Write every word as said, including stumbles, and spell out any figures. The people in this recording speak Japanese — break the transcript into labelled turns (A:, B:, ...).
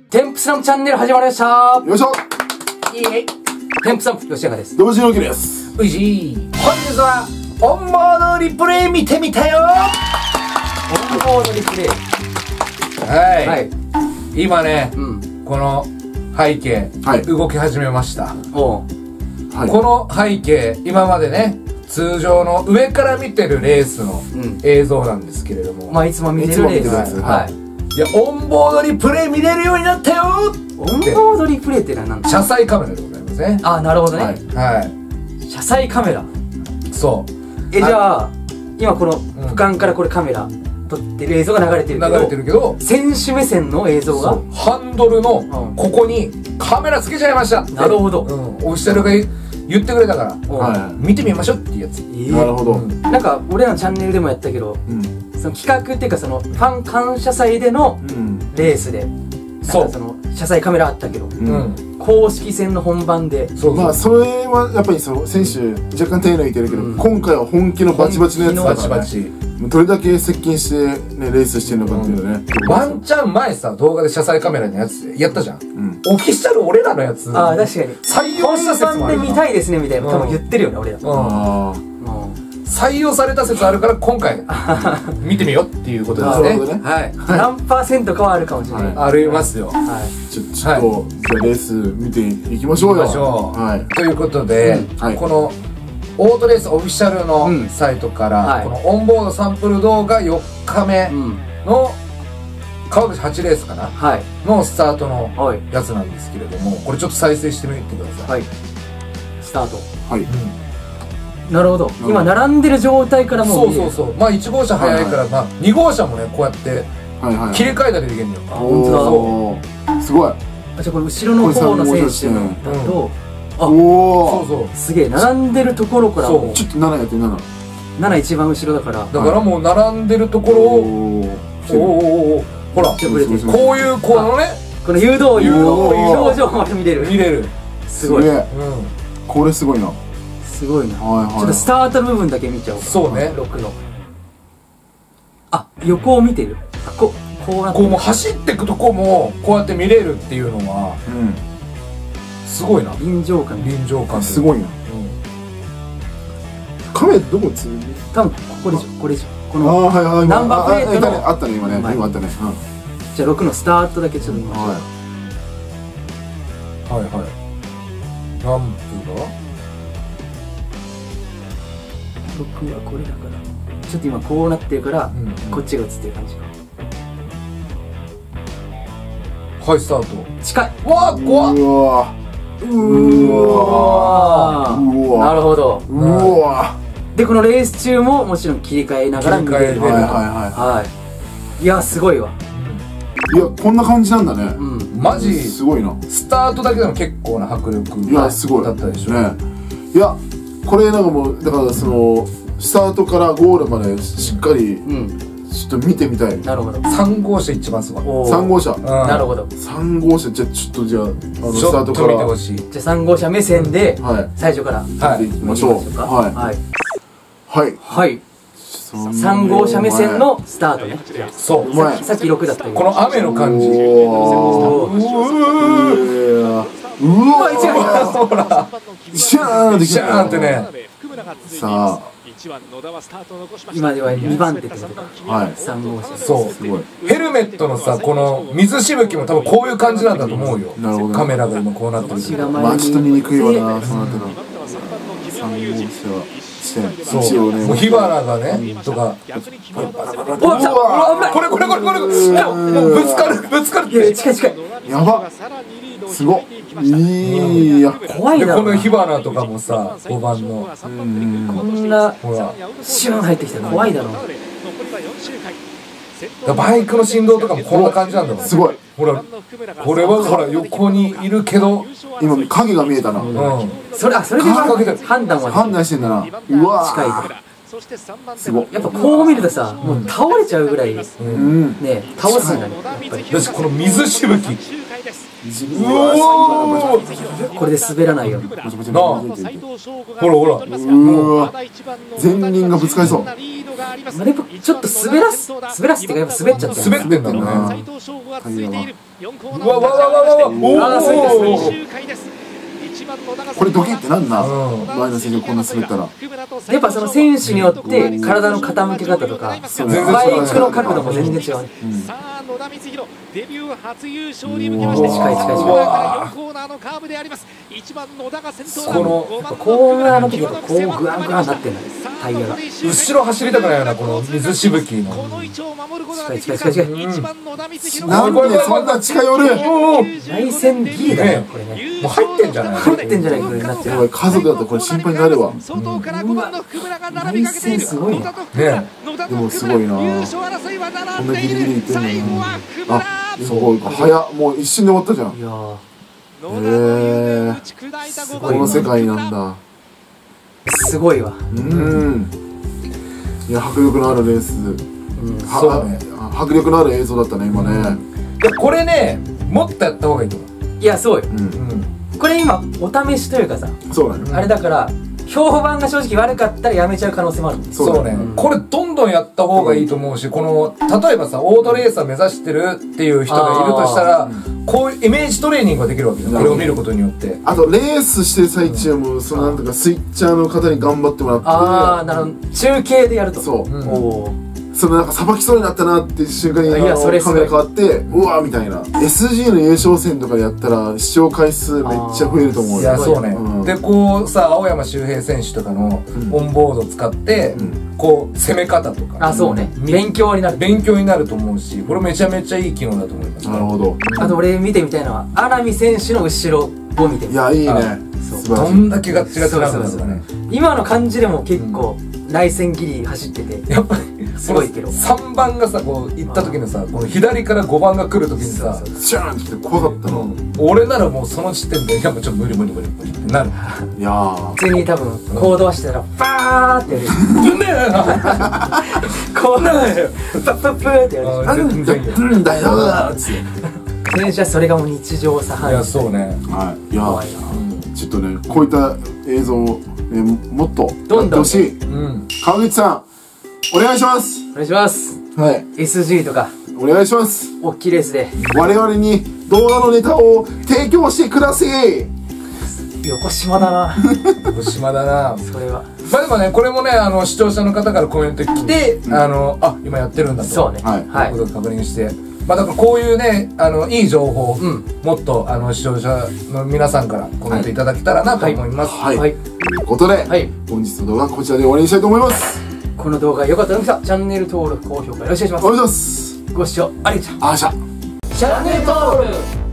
A: テンプスランプチャンネル始まりました。
B: よいしょ。
A: イエイ。テンプスランプ吉永です。
B: どうもじのきです。
A: ういじー。本日はオンボードリプレイ見てみたよ。オンボードリプレイ。
C: はい、
A: はい、
C: 今ね、
A: うん、
C: この背景、
B: はい、
C: 動き始めました。
A: おう、
C: はい、この背景、今までね通常の上から見てるレースの映像なんですけれども、
A: うん、まあいつも見てるレース、
C: はい、いやオンボードリプレイ見れるようになったよ。
A: オンボードリプレイって何だ。
C: 車載カメラでございますね。
A: あ、なるほどね。
C: はい、はい、
A: 車載カメラ。
C: そう。
A: え、じゃあ今この俯瞰からこれカメラ撮ってる映像が流れてるけど、
C: 流れてるけど
A: 選手目線の映像が
C: ハンドルのここにカメラつけちゃいました。
A: なるほど、
C: うん、オフィシャルが言ってくれたから、はい、見てみましょうっていうやつ。
B: えー、なるほど、うん、
A: なんか俺らのチャンネルでもやったけど、うん、その企画っていうかそのファン感謝祭でのレースで、うん、なんかその車載カメラあったけど、うん、公式戦の本番で、
B: そうそう、まあそれはやっぱりその選手若干手抜いてるけど、うん、今回は本気のバチバチのやつだから、ね、バチバチどれだけ接近してねレースしてるのかっていうね、
C: うん、ワンチャン前さ動画で車載カメラのやつやったじゃん、うん、オフィシャル俺らのやつ、
A: ああ確かに
C: 採用した説もある。
A: 本番で見たいですねみたいな多分言ってるよね、うん、俺ら。ああ、
C: 採用された説あるから今回見てみようっていうことですね。
A: はい。何パーセントかはあるかもしれない。
C: ありますよ。
B: はい。ちょっとじゃあレース見ていきましょうよ。
C: はい。ということでこのオートレースオフィシャルのサイトからこのオンボードサンプル動画よっかめの川口はちレースかなのスタートのやつなんですけれども、これちょっと再生してみてください。はい。
A: スタート。
B: はい。
A: なるほど。今並んでる状態からもう
C: そうそうそう。まあいち号車早いから、まあに号車もねこうやって切り替えたりできるんだよ。
A: あ、本当だ。
B: すごい。
A: じゃあこれ後ろの方の選手だと、あ、
B: おお、
A: そうそう、すげえ並んでるところからもう
B: ちょっとななやってなな。
A: なな一番後ろだから。
C: だからもう並んでるところを、おおお、ほらこういうこのね
A: この誘導誘導表情まで見れる
C: 見れる。
A: すごい。
B: これすごいな。
A: すごいな。ちょっとスタートの部分だけ見ちゃおうか。
C: そうね。
A: ろくの。あ、横を見てる。あ、こう、こうなって。
C: こうもう走っていくとこもこうやって見れるっていうのは、すごいな。
A: 臨場感。
C: 臨場感。
B: すごいな。カメラどこつる？
A: 多分ここでしょ。これでしょ。このナンバープレートの
B: あったね今ね。今あったね。
A: じゃあろくのスタートだけちょっと見ましょう。
C: はいはい。ランプが。
A: 僕はこれだからちょっと今こうなってるから、うん、こっちが映ってる感じか。
C: はいスタート。
A: 近い。
C: うわー怖っ。
B: うわ
A: うわー、なるほど。
B: うわ
A: でこのレース中ももちろん切り替えながら見れる。
B: はいはいはい。
A: いやすごいわ。
B: いやこんな感じなんだね。
C: マジ
B: すごいな。
C: スタートだけでも結構な迫力
B: いやすごい
C: だったでしょ
B: ね。いやこれなんかもうだからそのスタートからゴールまでしっかりちょっと見てみたい。
A: なるほど。
C: さん号車一番すごい。
B: さん号車。
A: なるほど。
B: さん号車じゃあちょっとじゃああのスタートから
C: 見てほしい。
A: じゃあさん号車目線で最初から
B: いきましょう。はいはい
A: はいはい。さん号車目線のスタートね。
C: そう。
A: さっきろくだったけど
C: この雨の感じ。う
B: わ
A: 一番
C: ほら
B: シャーンって
C: シャーンってね。
B: さあ
A: 今ではにばん手ってことか。
B: はい。
A: さん号車。
C: そう。すごい。ヘルメットのさこの水しぶきも多分こういう感じなんだと思うよ。
B: なるほど。
C: カメラが今こうなってる。
B: まあちょっと見にくいわなその後のさん号車は。
C: そうもう火花がねとか
A: おっ危ない
C: これこれこれこれもうぶつかるぶつかるって
A: 近い近い
B: やばすごっいや
A: 怖いな。
C: この火花とかもさごばんの
A: こんなほらシュン入ってきたら怖いだろ。
C: バイクの振動とかもこんな感じなんだもん。
B: すごい。
C: ほらこれはほら横にいるけど
B: 今影が見えたな。
A: それあそれで判断は
B: 判断してんだな。うわ
A: 近い。
B: すごい。
A: やっぱこう見るとさもう倒れちゃうぐらいね倒すんだね。やっぱり
C: 私この水しぶき
A: これで滑らないよ。
C: ほらほら、
B: うわ、前輪がぶつかりそう。
A: でもちょっと滑らす滑らすっていうか、やっぱ滑っちゃって
C: 滑ってんだろうね。うわわわわわわ、
A: ああ、そうですね。
B: これドキってなんな、前の選手がこんな滑ったら。
A: やっぱその選手によって体の傾け方とかバイクの角度も全然違うね。
D: さあ野田光弘デビュー初優勝に向けまして、
A: 近い近い近い。
D: よんコーナーのカーブであります。いちばん野田が先頭だ。
C: この
A: コーナーの時やっぱこうグワングワンなってんだね、タイヤが。
C: 後ろ走りたくないようなこの水しぶきの。
D: この位置を守ることができるか。
A: 近い近い近い。
D: いちばん野田光弘。
B: なんでそんな近寄る。
A: 内線ギリだよこれね。
C: もう入ってんじゃない。
A: 入ってんじゃないこれになってる。
B: 家族だとこれ心配になるわ。
D: 外からごばんの福村が並びかけている。
A: すごいね。
B: でもすごいな。
D: 優勝争いは
B: こんなギリギリいってんのに。
D: 最後は福村。
B: あ、すごい。早っ、もう一瞬で終わったじゃん。
A: いやー、
B: へえ、この世界なんだ。
A: すごいわ。
B: うん。いや、迫力のあるレース。
C: そうね。
B: 迫力のある映像だったね、今ね。
C: これね、もっとやった方がいいと思う。
A: いや、そうよ。
B: うん。
A: これ今お試しというかさ、
B: そうだね。
A: あれだから評判が正直悪かったらやめちゃう可能性もある。
C: そうね。これどんどんやった方がいいと思うし、この例えばさ、オートレーサー目指してるっていう人がいるとしたら、こういうイメージトレーニングができるわけよ。これを見ることによって。
B: あとレースしてる最中もそのなんとかスイッチャーの方に頑張ってもらって。
A: ああ、なるほど。中継でやると。
B: そう。
A: おお。
B: そのなんかさばきそうになったなっていう瞬間にカメラ
A: それ
B: 変わってうわーみたいな。 エスジー の優勝戦とかでやったら視聴回数めっちゃ増えると思うよ。
C: いやそうね、うん、でこうさ青山周平選手とかのオンボードを使って、うん、こう攻め方とか、
A: あそうね、勉強になる
C: 勉強になると思うし、これめちゃめちゃいい機能だと思います。
B: なるほど。
A: あと俺見てみたいのは穴見選手の後ろを見てみたい。
B: いやいいね。
C: どんだけガッチガチなんだろうね。
A: 今の感じでも結構内線ギリ走ってて
C: やっぱり
A: すごいけど、
C: さんばんがさこう行った時のさ、この左からごばんが来る時にさ
B: シャーンってきて怖かったの。
C: 俺ならもうその時点でいやもうちょっと無理無理無理無理ってなる。
B: いやー
A: 普通に多分行動してたらバーってやる。
C: ぶねえ
A: こうなるよプップップってやる。
B: なんだなんだよーっつって。
A: 選手はそれがもう日常茶飯事。
C: いやそうね。
B: はい。いやちょっとねこういった映像をねもっとやってほしい。川口さんお願いします。
A: お願いします。
B: はい。
A: エスジー とか
B: お願いします。
A: 大きいレースで
B: 我々に動画のネタを提供してください。
A: 横島だな。
C: 横島だな。
A: それは
C: まあでもねこれもねあの視聴者の方からコメント来て、うん、あのあ今やってるんだと
A: そうね
C: はいいうことを確認して、まあだからこういうねあのいい情報を、うん、もっとあの視聴者の皆さんからコメントいただけたらなと思います。
B: はい。はい。ということで、はい、本日の動画はこちらで終わりにしたいと思います。
A: この動画が良かったらチャンネル登録高評価よろしくお願いします。
B: お願いします。
A: ご視聴ありがとうございました。
B: あーしゃ。
A: チャンネル登録